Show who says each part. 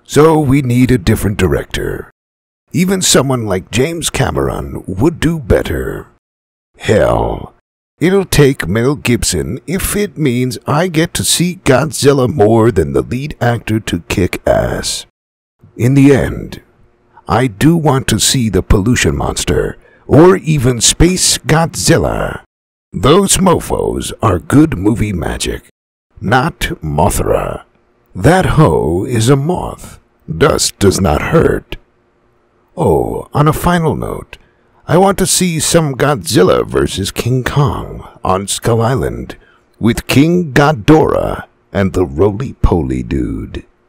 Speaker 1: So we need a different director. Even someone like James Cameron would do better. Hell, it'll take Mel Gibson if it means I get to see Godzilla more than the lead actor to kick ass. In the end, I do want to see the pollution monster, or even Space Godzilla. Those mofos are good movie magic, not Mothra. That hoe is a moth. Dust does not hurt. Oh, on a final note, I want to see some Godzilla vs. King Kong on Skull Island with King Ghidorah and the roly-poly dude.